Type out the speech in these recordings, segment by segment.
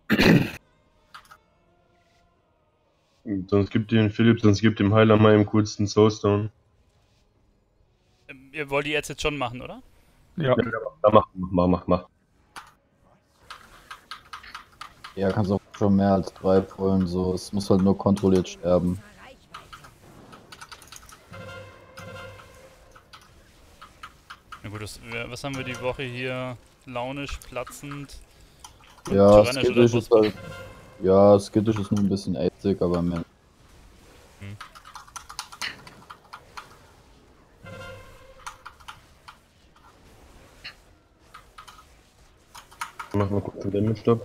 Sonst gibt den Philipp, sonst gibt dem Heiler mal im coolsten Soulstone. Ihr wollt die jetzt schon machen, oder? Ja. Ja, mach. Ja, kannst auch schon mehr als 3 pullen, so. Es muss halt nur kontrolliert sterben. Na gut, was haben wir die Woche hier? Launisch, platzend. Und Ja, tyrannisch skittisch oder ist halt. Ja, skittisch ist nur ein bisschen ätzig, aber mehr. Mach mal kurz den Damage-Stop.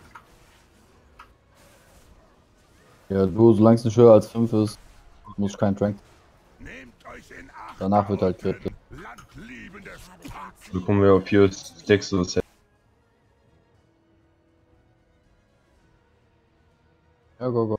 Ja, du, solange es nicht höher als 5 ist, muss ich keinen Trank. Danach wird halt kritisch. So kommen wir auf 4 Stacks oder Set. Ja, go.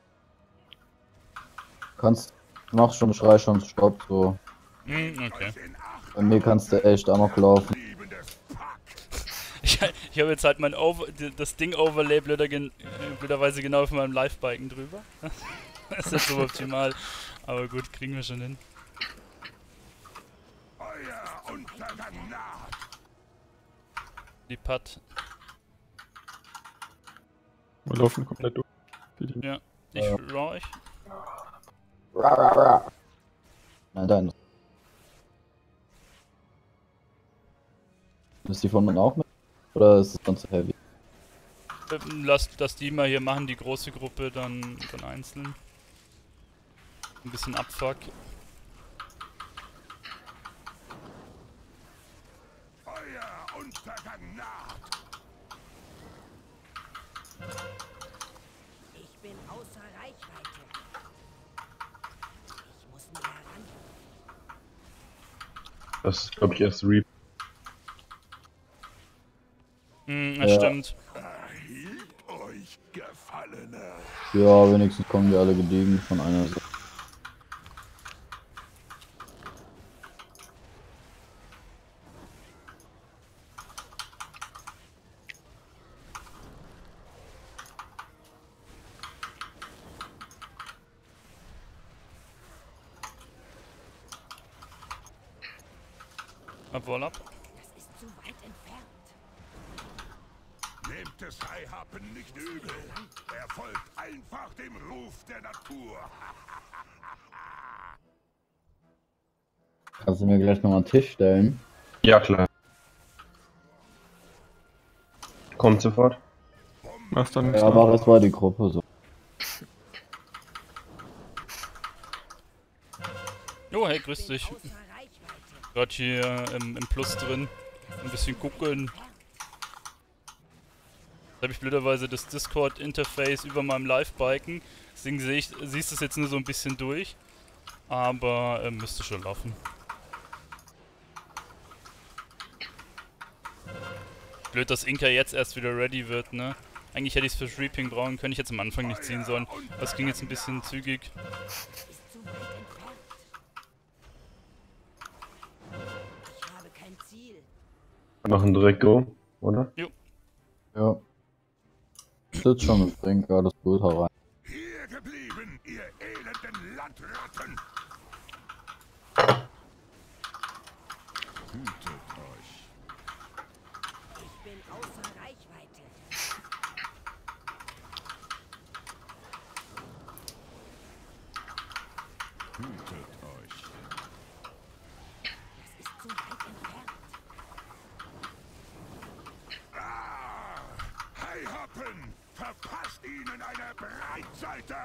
Mach schon Schrei schon Stopp, so. Okay. Bei mir kannst du echt amok laufen. Ich habe jetzt halt das Ding-Overlay blöderweise genau auf meinem Live-Biken drüber. Das ist jetzt so optimal. Aber gut, kriegen wir schon hin. Die Putt. Wir laufen komplett durch. Ja, ich raw euch. Nein, dein. Ist die von unten auch mit? Oder ist es dann zu heavy? Lasst die mal hier machen, die große Gruppe, dann einzeln. Ein bisschen Abfuck. Ich bin außer Reichweite. Ich muss näher ran. Das ist, glaube ich, erst Reap. Das stimmt. Ja, wenigstens kommen die alle gediegen von einer Seite. Wall ab. Das ist zu weit entfernt. Nehmt des Haihappen nicht übel. Er folgt einfach dem Ruf der Natur. Kannst du mir gleich nochmal einen Tisch stellen? Ja, klar. Kommt sofort. Was dann Ja, aber das war die Gruppe so. Oh, hey, grüß dich. Außer Reichweite. Gerade hier im Plus drin. Ein bisschen gucken. Jetzt habe ich blöderweise das Discord-Interface über meinem Live-Biken. Deswegen siehst du es jetzt nur so ein bisschen durch. Aber müsste schon laufen. Blöd, dass Inka jetzt erst wieder ready wird, ne? Eigentlich hätte ich es für Reaping brauchen können, ich hätte es am Anfang nicht ziehen sollen. Das ging jetzt ein bisschen zügig. Ist zu weit entfernt. Ich habe kein Ziel. Wir machen direkt Go, oder? Ja. Sitzt schon mit Brink, alles gut, hau rein. Hier geblieben, ihr elenden Landratten. Hütet euch. Ich bin außer Reichweite. Hütet euch. Das ist zu weit entfernt. Haihappen! Verpasst ihnen eine Breitseite!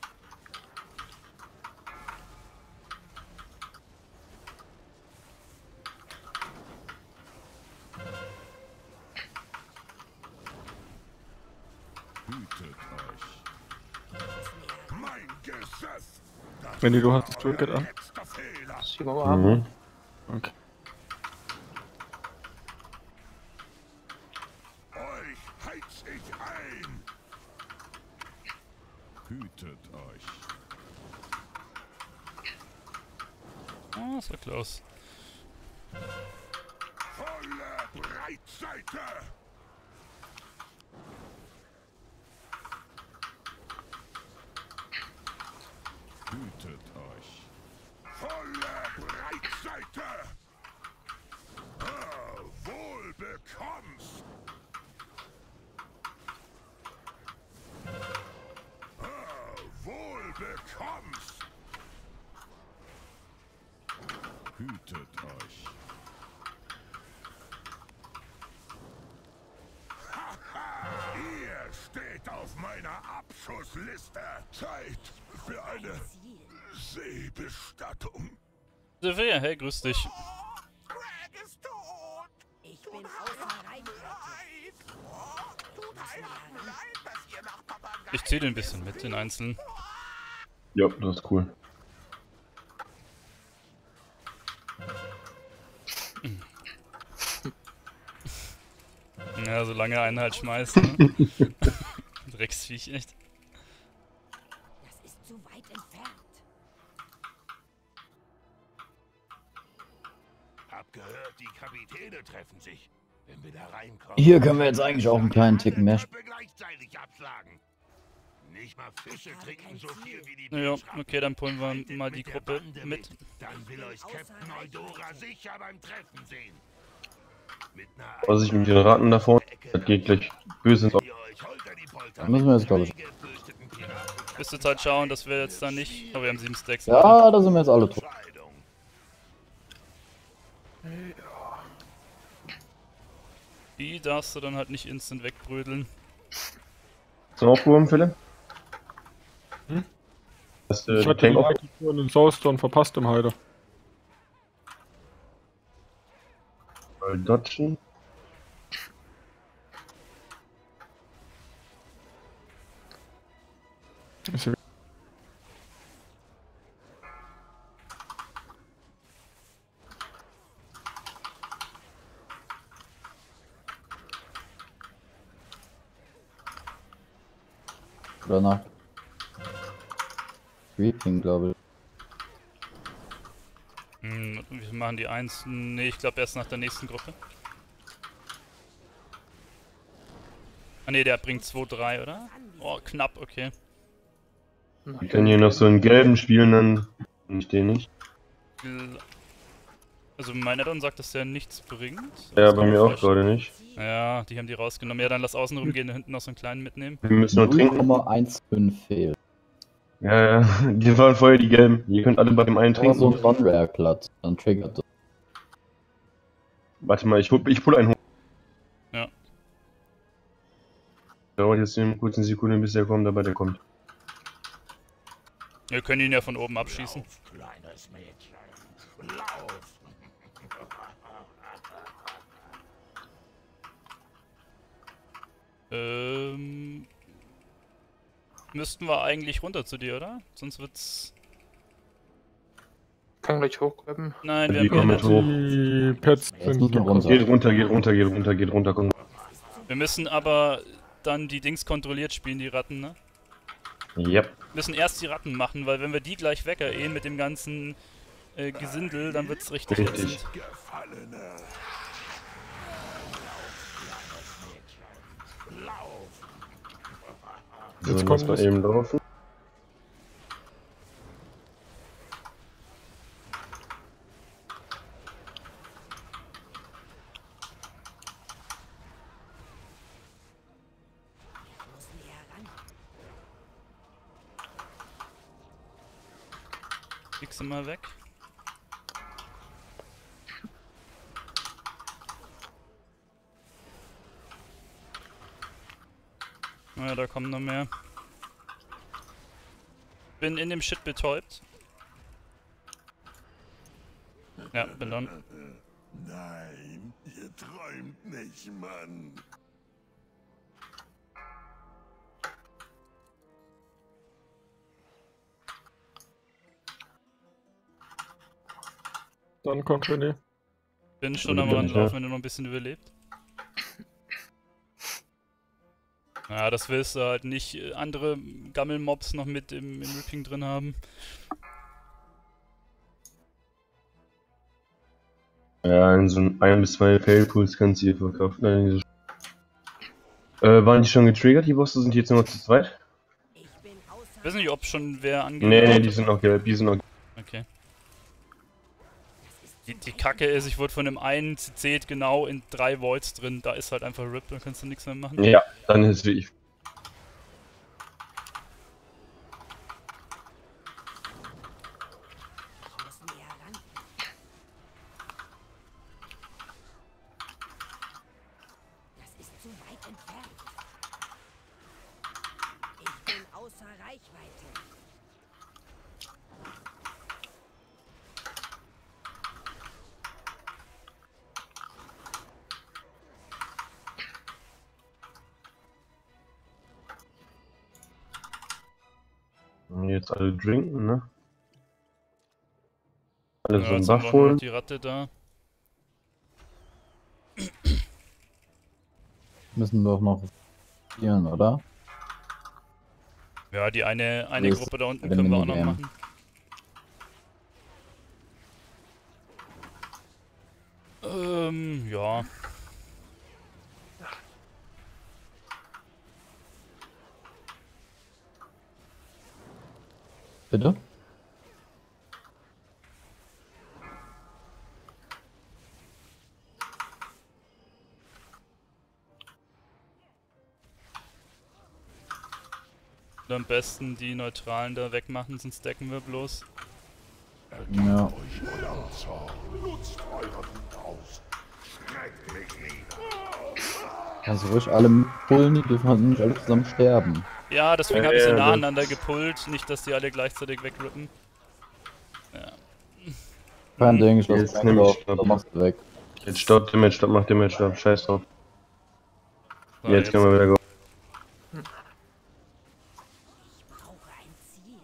Hütet euch. Mein Gesöff! Das Wenn du hast das Toolkit an. letzter Fehler. Mhm. Okay. Euch heiz ich ein! Hütet euch. Ah, das war close. Volle Breitseite! Hütet euch. Volle Breitseite. Wohl bekommst. Wohl bekommst. Hütet euch. Ihr steht auf meiner Abschussliste. Zeit für eine Ziel. Seebestattung. Sophia, hey, grüß dich. Greg ist tot. Ich bin außer Reichweite. Tut Heiland leid, dass ihr nach Papagei. Ich zieh den ein bisschen mit, den Einzelnen. Ja, das ist cool. Ja, solange einen halt schmeißt, ne? Drecksviech, echt. Das ist zu weit entfernt. Hab gehört, die Kapitäne treffen sich. Wenn wir da reinkommen. Hier können wir jetzt eigentlich auch einen kleinen Ticken mehr Treppe gleichzeitig abschlagen. Nicht mal Fische trinken so viel wie die Ja, Pilzratten. okay, dann pullen wir Haltet mal die der Gruppe Bande mit. Dann will euch Captain Eudora sicher beim Treffen sehen. Mit einer Was ich mit den Ratten da vorne, das geht gleich böse ins Auge. ihr euch holter die Polter Da müssen wir jetzt, glaub ich. mit gefürchteten Piraten Müsste halt schauen, dass wir jetzt da nicht... Oh, wir haben 7 Stacks. Ja, da sind wir jetzt alle tot. Entscheidung. Die darfst du dann halt nicht instant wegbrödeln. Hast du einen aufgehoben, Philipp? Hast du Ich den hatte Tank die auf? Leitungsturm in Soulstone verpasst im Heide. Dodgen? Ist hier- Oder nach Creeping, glaube ich. Wir machen die 1. Nee, ich glaube erst nach der nächsten Gruppe. Ah ne, der bringt 2-3, oder? Oh, knapp, okay. Wir können hier noch so einen gelben spielen, dann ich den nicht. Also mein Addon sagt, dass der nichts bringt. Ja, Das bei kann mir man auch vielleicht- gerade nicht. Ja, die haben die rausgenommen. Ja, dann lass außen rumgehen, da hinten noch so einen kleinen mitnehmen. Wir müssen noch trinken. 0,15 fehlt. Ja, ja, die waren vorher die gelben. Ihr könnt alle bei dem einen Aber so ein trinken. Non-Rare glatt, dann triggert das. Warte mal, ich pull einen hoch. Ja. Dauert jetzt eine kurze Sekunde, bis der kommt, aber der kommt. Wir können ihn ja von oben abschießen. Lauf, kleines Mädchen. Lauf. Müssten wir eigentlich runter zu dir, oder? Sonst wird's... Kann gleich hochgraben. Nein, Die wir haben kommen hier mit nicht. hoch. Die Pets Jetzt sind müssen wir runter. Geht runter, geht runter, geht runter, geht runter, komm. Wir müssen aber dann die Dings kontrolliert spielen, die Ratten, ne? Ja. Wir müssen erst die Ratten machen, weil wenn wir die gleich weggehen mit dem ganzen Gesindel, dann wird's richtig Richtig. ätzend. Gefallene. Lauf. So, Jetzt lass kommt mal es. eben laufen. Muss näher ran. Kriegst du mal weg. Naja, da kommen noch mehr. Bin in dem Shit betäubt. Ja, bin dann. Nein, ihr träumt nicht, Mann. Dann kommt René. Bin schon Ja, am bin Rand ich, ja. laufen, wenn du noch ein bisschen überlebt. Ja, das willst du halt nicht andere Gammelmobs noch mit im Ripping drin haben. Ja, in so 1 bis 2 Failpools kannst du hier verkaufen. Nein, waren die schon getriggert, die Bosse? Sind die jetzt nur noch zu zweit? Ich bin außer Ich weiß nicht, ob schon wer angeht. Nee, die sind noch gelb, die sind noch gelb. Okay. Die Kacke ist, ich wurde von dem einen CC genau in 3 Voids drin. Da ist halt einfach RIP, da kannst du nichts mehr machen. Ja, dann ist es wie ich. Wir müssen näher ran. Das ist zu weit entfernt. Ich bin außer Reichweite. Und jetzt alle trinken, ne? Alle so einen jetzt haben Buff wir nur noch holen. die Ratte da. Müssen wir auch noch spielen, oder? Ja, die eine Das Gruppe da unten bei dem können wir auch noch Minigame. machen. Ja. Bitte? Am besten die Neutralen da wegmachen, sonst decken wir bloß. Ja. Euch euer Zorn. Nutzt eure Wut aus. Schreckt mich nieder. Kannst du ruhig alle pullen, die dürfen halt nicht alle zusammen sterben. Ja, deswegen habe ich sie Ja, nacheinander gepullt, nicht dass die alle gleichzeitig wegrippen. Ja. Kein Ding, ich Jetzt lass nehm ich auf, Stopp. dann machst du weg. Jetzt stopp, Damage, stopp, mach Damage, stopp, scheiß drauf. So, Jetzt können wir wieder go. Ich brauche ein Ziel.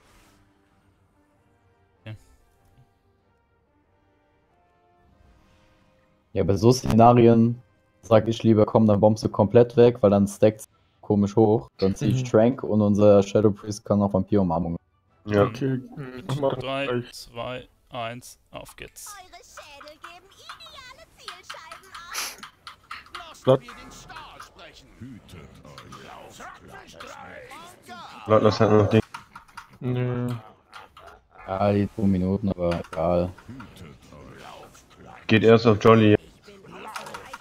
Ja, bei so Szenarien sag ich lieber, komm, dann bombst du komplett weg, weil dann stackt's komisch hoch. Dann zieh ich Trank und unser Shadow Priest kann noch Vampirumarmung. Ja. Okay, mach mal 3, gleich. 2, 1, auf geht's. Eure Schädel geben ideale Zielscheiben ab. Blatt. Hütet euch. Lauft, kleines Warte, das hat noch Ding. Nee. Ja, die 2 Minuten, aber egal. Geht erst auf Jolly. Ich bin außer Reichweite.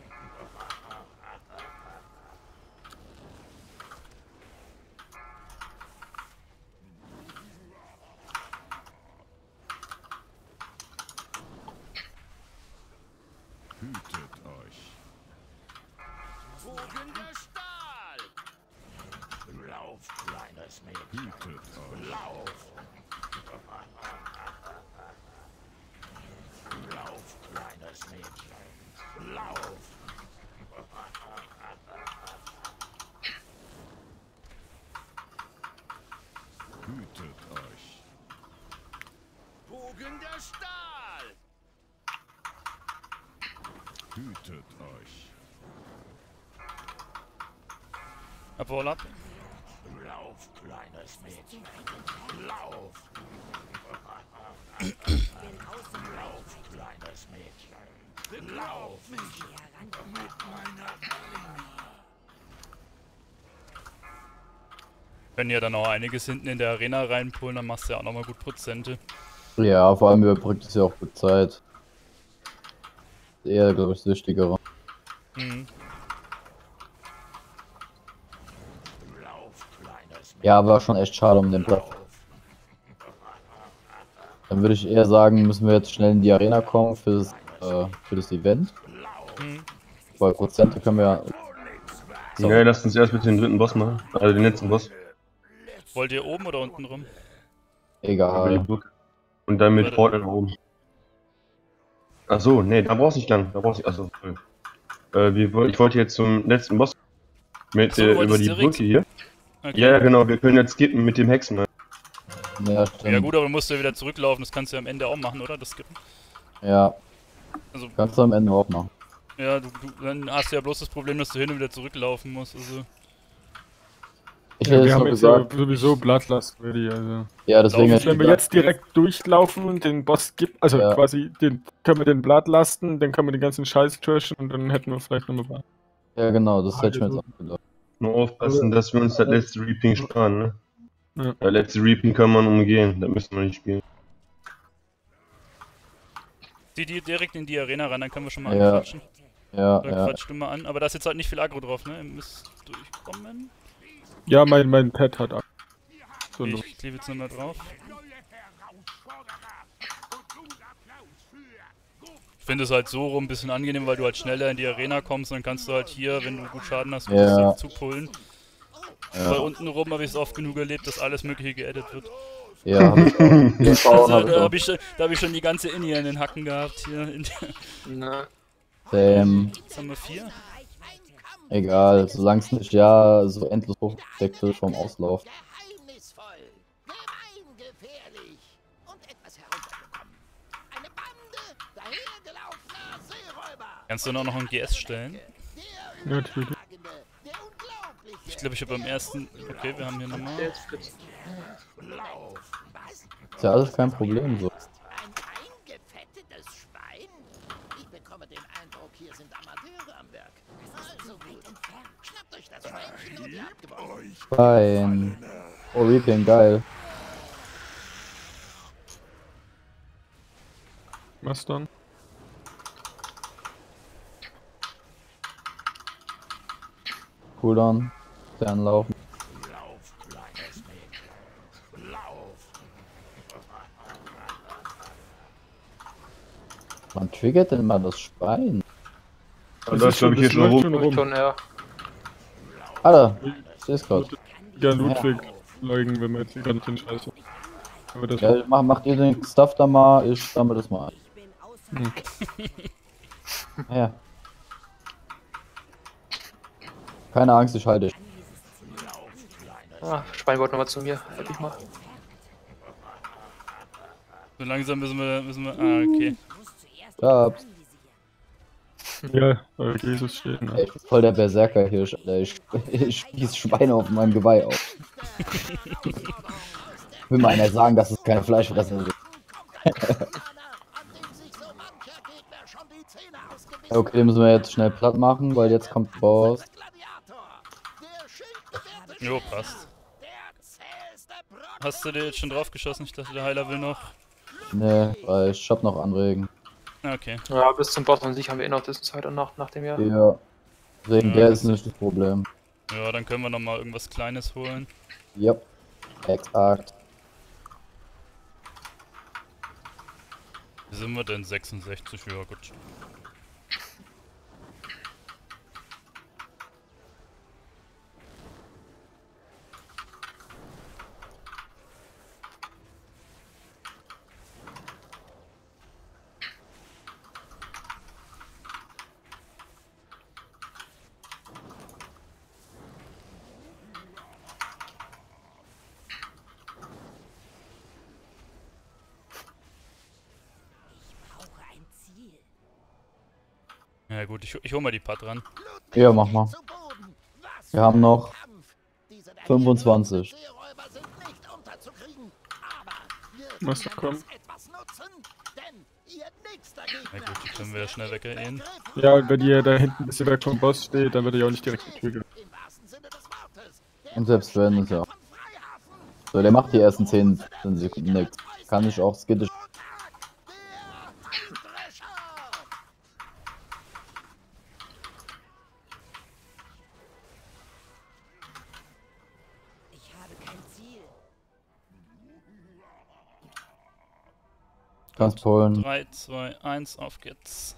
Hütet euch. Wogender Stahl! Lauf, kleines Mädchen. Hütet euch. Lauf! Lauf, kleines Mädchen. Lauf! Hütet euch. Wogender Stahl! Hütet euch. Abwohl ab. Lauf, kleines Mädchen. Lauf! Lauf, kleines Mädchen. Lauf! Näher ran. Können ja dann auch einiges hinten in der Arena reinpullen, dann machst du ja auch nochmal gut Prozente. Ja, vor allem überbrückt es ja auch gut Zeit. Eher, glaube ich, das Wichtigere. Mhm. Lauf, kleines Mädchen. Ja, war schon echt schade um den Platz. Dann würde ich eher sagen, müssen wir jetzt schnell in die Arena kommen für das Event. Mhm. Weil Prozente können wir ja. Ja, lasst uns erst mit dem dritten Boss machen. Also den letzten Boss. Wollt ihr oben oder unten rum? Über die Egal. Brücke. Und dann mit Warte. Portal nach oben. Achso, nee, da brauchst du nicht lang. Da brauchst du. Achso, cool. Ich wollte jetzt zum letzten Boss. Mit, Ach so, du über wolltest die direkt? Brücke hier. Okay. Ja, genau, wir können jetzt skippen mit dem Hexen. Ja, stimmt. Ja gut, aber du musst ja wieder zurücklaufen, das kannst du ja am Ende auch machen, oder? Das Skippen. Ja, Also, kannst du am Ende auch machen. ja, dann hast du ja bloß das Problem, dass du hin und wieder zurücklaufen musst. Also, Ich Ja, hätte wir jetzt haben nur jetzt ja gesagt, sowieso Bloodlust ready, also. ja, deswegen hätte ich Wenn wir gesagt, jetzt direkt durchlaufen und den Boss gibt, also Ja. quasi, können wir den Bloodlusten, dann können wir den ganzen Scheiß trashen und dann hätten wir vielleicht nochmal. ja genau, das hätte ich mir jetzt auch gedacht. Nur aufpassen, dass wir uns das letzte Reaping sparen, ne? Letzte Reapen kann man umgehen, da müssen wir nicht spielen. Die direkt in die Arena rein, dann können wir schon mal Ja. anquatschen. Ja, Oder ja. quatscht du mal an. Aber da ist jetzt halt nicht viel Aggro drauf, ne? Ihr müsst durchkommen. Ja, mein Pet hat so Okay, los. ich klebe jetzt nochmal drauf. Neue Herausforderer und Applaus für Ich finde es halt so rum ein bisschen angenehm, weil du halt schneller in die Arena kommst. Dann kannst du halt hier, wenn du gut Schaden hast, Ja. zupullen. Ja. Weil unten rum habe ich es oft genug erlebt, dass alles mögliche geaddet wird. Ja, hab ich auch. Den Frauen hab Also, ich da auch. habe ich schon die ganze Inni in den Hacken gehabt hier. Na, Jetzt haben wir 4. Egal, solange es nicht ja so endlos hochgesteckt wird vom Auslauf. Geheimnisvoll, gemeingefährlich und etwas heruntergekommen. Eine Bande dahergelaufener Seeräuber. Kannst du noch ein GS stellen? Ja, natürlich. Der unglaubliche. Ich glaube, ich habe beim ersten... Okay, wir haben hier nochmal... jetzt Fritz. Ist ja alles kein Problem so. Ein eingefettetes Schwein? Ich bekomme den Eindruck, hier sind Amateure am Werk. Also gut. Schnappt euch das Schweinchen und ihr habt gewonnen. Fein. Oh, Reaping, geil. Was dann? Cooldown. Fernlaufen. Man triggert denn mal das Schwein. Und das glaube ich hier schon läuft rum. Schon, ja. Alter, ich seh's grad. Ja, Ludwig leugnen, wenn wir jetzt die ganzen Scheiße. Aber das Ja, macht ihr den Stuff da mal, ich sammle das mal ein. Ich bin außer Ja. Keine Angst, ich halte dich. Ah, Schwein wollte nochmal zu mir. Helf ich mal. So langsam müssen wir... Ah, okay. Ja, ja, Jesus steht. Ne? ey, ich bin voll der Berserker-Hirsch, Alter. Ich spieß Schweine auf meinem Geweih auf. Will mal einer sagen, dass es keine Fleischfresser sind. an dem sich so mancher Gegner schon die Zähne ausgebissen Ja, okay, den müssen wir jetzt schnell platt machen, weil jetzt kommt Boss. Gladiator. Der schildgewährte Jo, passt. der zäheste Brocken. Hast du dir jetzt schon drauf geschossen? Ich dachte, der Heiler will noch. Ne, weil ich hab noch Anregen. Ah, okay. Ja, bis zum Boss an sich haben wir eh noch das Zeit und nach dem Jahr. Ja. Deswegen, Ja, der das- ist nicht das Problem. Ja, dann können wir noch mal irgendwas Kleines holen. Yep. Exakt. Wie sind wir denn? 66, ja gut. Brauche ein Ziel. Ja gut, ich hol mal die Pad ran. Ja, mach mal. Zu Boden. Was Wir haben noch Kampf. Diese 25. Seeräuber sind nicht unterzukriegen. Aber wir Was können kommt? das etwas nutzen, denn ihr nächster Gegner Na gut, die können wir ja schnell weggehen. Ja, und wenn ihr da hinten ein bisschen weg vom Boss steht, dann wird er ja auch nicht direkt die Tür gehen. im wahrsten Sinne des Wortes. Und selbst wenn es ja. Von Freihafen. So, der macht die ersten 10 Sekunden nichts. Kann ich auch skittisch. Der Eindrescher. Ich habe kein Ziel. Kannst holen. 3, 2, 1, auf geht's.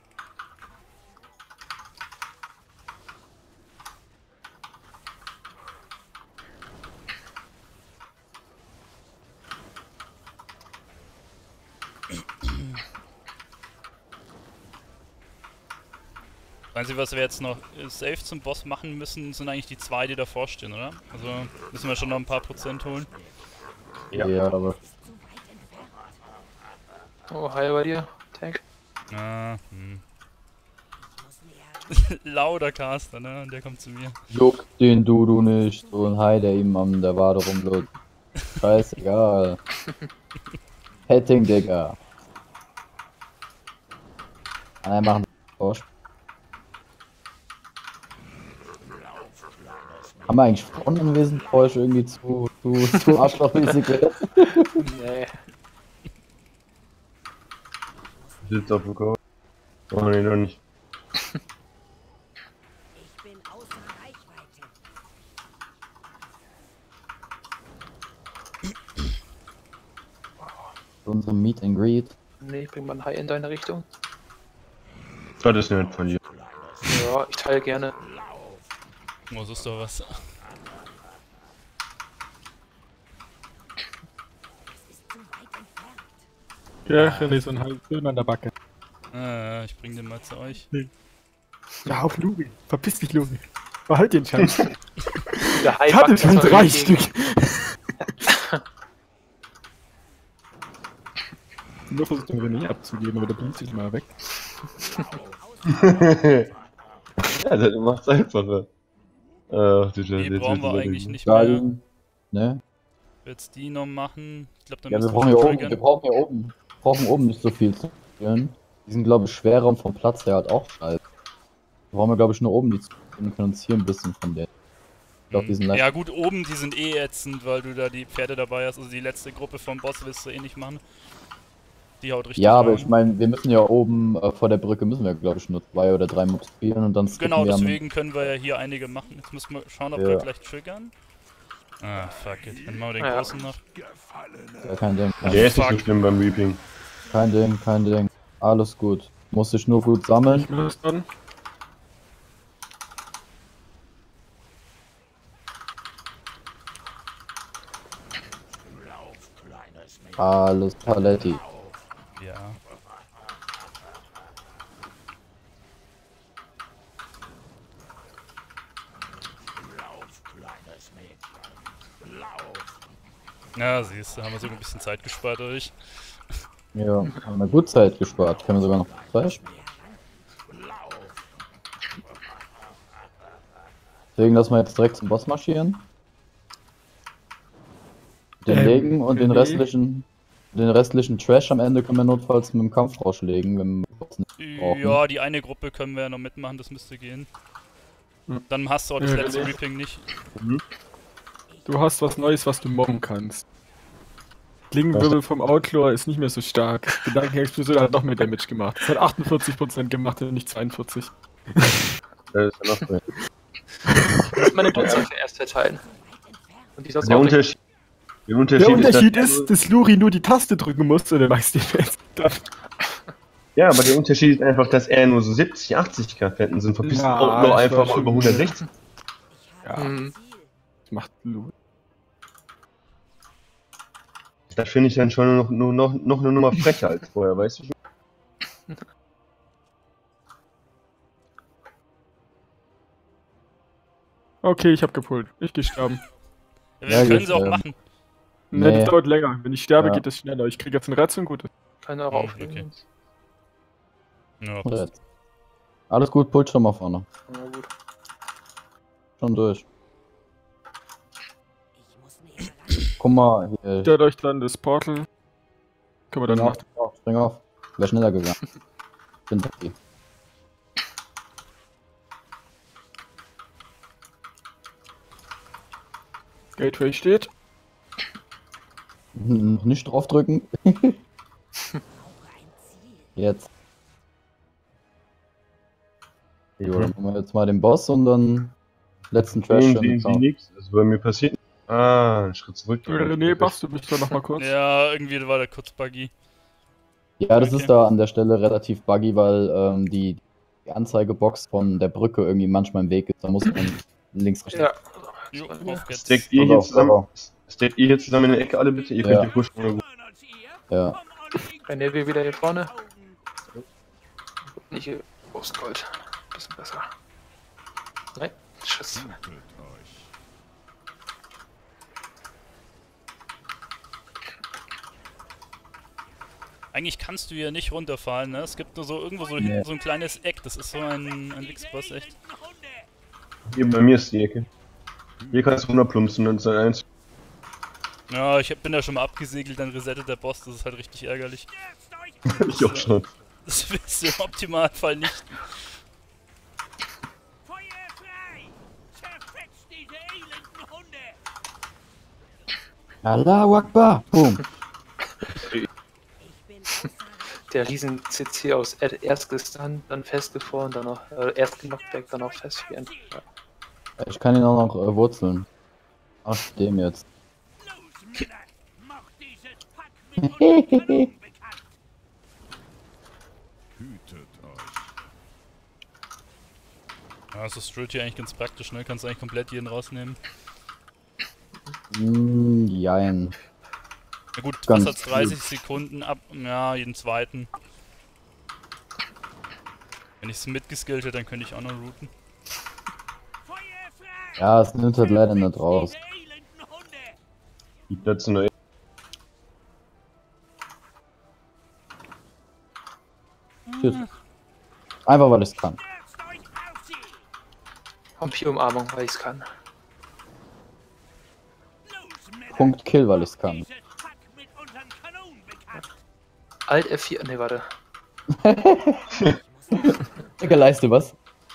Das Einzige, was wir jetzt noch safe zum Boss machen müssen, sind eigentlich die zwei, die davor stehen, oder? Also müssen wir schon noch ein paar Prozent holen. Ja. Ja, aber Zu weit entfernt. Oh, heil bei dir, Tank. Ah, Muss näher. Lauter Caster, ne? Und der kommt zu mir. juckt den du nicht. So ein Hai, der ihm an der Wade rumläuft. Scheißegal. Petting, Digga. Kann er machen. Vorspiel. Haben wir eigentlich Frauen anwesend, bevor ich irgendwie zu arschlochmäßig werde? Nee. Sitzt auf dem Kopf. Brauchen wir den noch nicht. Ich bin außer Reichweite. Unser Meet and Greet. Nee, ich bring mal ein High in deine Richtung. Das ist nett von dir. Ja, ich teile gerne. Oh, so ist doch was. Es ist zu weit entfernt. Ja, René, so ein halbes Film an der Backe. Ich bring den mal zu euch. Ja, auch Luri. Verpiss dich, Luri. Behalt den Scheiß. Der High Ich hatte schon 3 Stück. Nur versucht den René abzugeben, aber der bringt sich mal weg. Ja, das macht's einfacher. Ach, du Die Scheiße, brauchen wir jetzt eigentlich nicht mehr. Geil. Ne? Jetzt die noch machen. Ich glaube, dann Ja, wir müssen brauchen hier oben, triggern. wir brauchen oben nicht so viel zu spielen. Die sind, glaube ich, schwerer und vom Platz her halt auch scheiße. Wir brauchen, glaube ich, nur oben die zu spielen und können uns hier ein bisschen von der. Ich glaube, die sind leicht. Ja gut, oben die sind eh ätzend, weil du da die Pferde dabei hast. Also die letzte Gruppe vom Boss willst du eh nicht machen. Die haut richtig Ja, aber rein. ich meine, wir müssen ja oben vor der Brücke müssen wir, glaube ich, nur 2 oder 3 Mobs spielen und dann skippen Genau, wir am- deswegen können wir ja hier einige machen. Jetzt müssen wir schauen, ob Ja. wir gleich triggern. Ah, fuck it. Dann machen wir den Ja. großen noch. Ja, kein Ding, Der ist nicht so Fuck. schlimm beim Reaping. kein Ding. Alles gut. Muss dich nur gut sammeln. Ich muss dann. Alles Paletti. Ja. Ja, siehst du, haben wir sogar ein bisschen Zeit gespart durch. Ja, haben wir gut Zeit gespart. Können wir sogar noch 2 spielen. Deswegen lassen wir jetzt direkt zum Boss marschieren. Den legen und den restlichen Trash am Ende können wir notfalls mit dem Kampfrausch legen, wenn wir Boss nicht brauchen. Ja, die eine Gruppe können wir ja noch mitmachen, das müsste gehen. Dann hast du auch das Ja, letzte René. Reaping nicht. Du hast was Neues, was du mobben kannst. Klingenwirbel vom Outlaw ist nicht mehr so stark. Gedankenexplosion hat noch mehr Damage gemacht. Es hat 48% gemacht und nicht 42. Das ist ja noch drin. Ich muss meine Dutzend erst verteilen. Und die sonst Der auch nicht. Unterschied, Der Unterschied dass- ist, dass Luri nur die Taste drücken muss und der macht die fest. Ja, aber der Unterschied ist einfach, dass er nur so 70, 80 Fetten sind. Verpisst Ja, Outlaw das einfach war mal schon- über 160. Ja, Mhm. das macht Luri. Das finde ich dann schon noch eine Nummer frecher als vorher, weißt du? Okay, ich hab gepult. Ich geh sterben. Wir Ja, können gut, sie auch machen. Ne, Nee. das dauert länger. Wenn ich sterbe, Ja. geht das schneller. Ich krieg jetzt ein Rätsel und gut ist. Keine aufnehmen. Okay. Ja, Und jetzt. Alles gut, Pult schon mal vorne. Ja, gut. Schon durch. Ich muss näher ran. Guck mal, hier. Der durch dann das Portal. Können wir Spring danach. auf, spring auf. Wäre schneller gegangen. Bin happy. Gateway steht. Noch nicht draufdrücken. Brauche ein Ziel. Jetzt. Jo, dann machen wir jetzt mal den Boss und dann letzten Trash. Irgendwie nichts. Also bei mir passiert. Ah, ein Schritt zurück. René, machst du mich da nochmal kurz? Ja, irgendwie war der kurz buggy. Ja, das Okay. ist da an der Stelle relativ buggy, weil die Anzeigebox von der Brücke irgendwie manchmal im Weg ist. Da muss man links rechts. Ja. Jo, auf geht's. Steckt ihr hier zusammen? Steckt ihr hier zusammen in der Ecke alle bitte? Ihr könnt Ja. hier pushen. Ja. René will wieder hier vorne. Nicht hier. Brustgold. Bisschen besser. Nein. Tschüss. Eigentlich kannst du hier nicht runterfallen, ne? Es gibt nur so irgendwo so, Nee. so ein kleines Eck, das ist so ein X-Boss, echt. Hier bei mir ist die Ecke. Hier kannst du runterplumpsen und dann eins. Ja, ich bin da schon mal abgesegelt, dann resettet der Boss, das ist halt richtig ärgerlich. Ich auch schon. Das willst du im Optimalfall nicht. Feuer frei! Zerfetzt diese Allahu Akbar! Boom! Der riesen CC aus erst gestunt, dann festgefroren, dann noch erst genockt weg, dann auch festfrieren. Ja. Ich kann ihn auch noch wurzeln. Ach, dem jetzt. Hütet euch. Ja, also Strut hier eigentlich ganz praktisch, ne? Kannst eigentlich komplett jeden rausnehmen. Jein. Ja gut, Ganz was hat's 30 Sekunden ab, ja, jeden zweiten. Wenn ich es mitgeskillt hätte, dann könnte ich auch noch routen. Ja, es nimmt halt leider nicht raus. Die Plätze nur. Shit. Einfach weil ich es kann. Vampir-Umarmung, weil ich's kann. Punkt Kill, weil ich es kann. Alt F4, ne, warte. Digga, leiste was?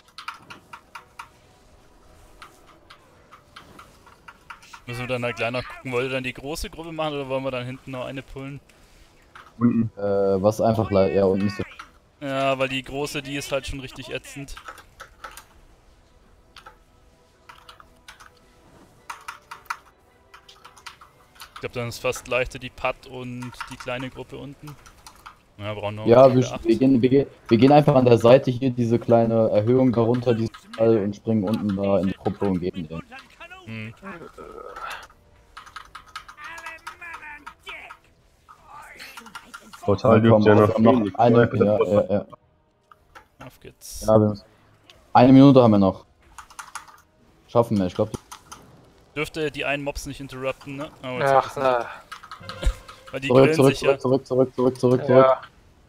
Müssen wir dann da gleich noch gucken, wollt ihr dann die große Gruppe machen oder wollen wir dann hinten noch eine pullen? Unten. Was einfach leider, ja, und nicht so. Ja, weil die große, die ist halt schon richtig ätzend. Ich glaube, dann ist fast leichter die Putt und die kleine Gruppe unten. Ja, brauchen noch Ja, ungefähr wir gehen einfach an der Seite hier diese kleine Erhöhung darunter, diesen Fall und springen unten da in die Gruppe und geben den. Hm. Portal Komm, dürfte ja wir noch haben noch fehlen. eine, ja. Auf geht's. Ja, eine Minute haben wir noch. Schaffen wir, ich glaube. Dürfte die einen Mobs nicht interrupten, ne? Oh, jetzt Ach, na. weil die Zurück, grillen zurück, sich ja. zurück. Ja.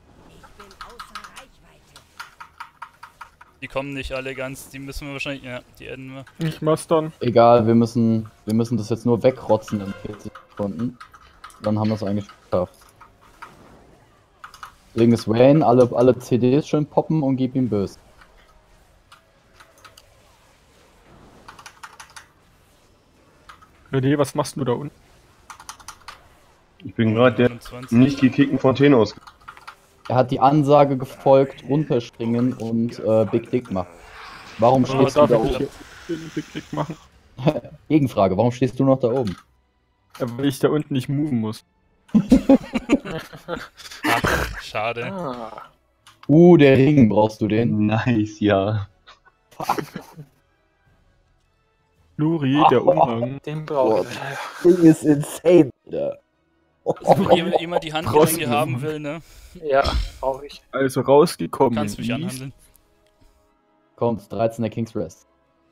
Die kommen nicht alle ganz, die müssen wir wahrscheinlich, ja, die adden wir. Ich mastern. Egal, wir müssen das jetzt nur wegrotzen in 40 Sekunden. Dann haben wir es eigentlich geschafft. Deswegen ist Wayne, alle CDs schön poppen und gib ihm böse. René, was machst du da unten? Ich bin gerade der 29. nicht gekickten Fontäne aus. Er hat die Ansage gefolgt, runterspringen und Big Dick machen. Warum Aber stehst du darf da ich nicht oben? hier den Big Dick machen? Gegenfrage, warum stehst du noch da oben? Ja, weil ich da unten nicht moven muss. Ach, schade. Ah. Der Ring, brauchst du den? Nice, ja. Luri, der Umhang. Den brauche ich. Ding ist insane, Alter. Wenn jemand die Handgelenke haben will, ne? Ja, brauche ich. Also rausgekommen. Kannst mich ist- anhandeln. Kommt, 13er King's Rest.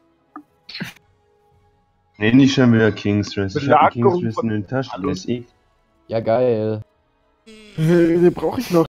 Nee, nicht schon wieder King's Rest. Ich hab den Belagerung King's Rest in den Taschen. Hallo. Das ist eh. Ja, geil. Den brauche ich noch.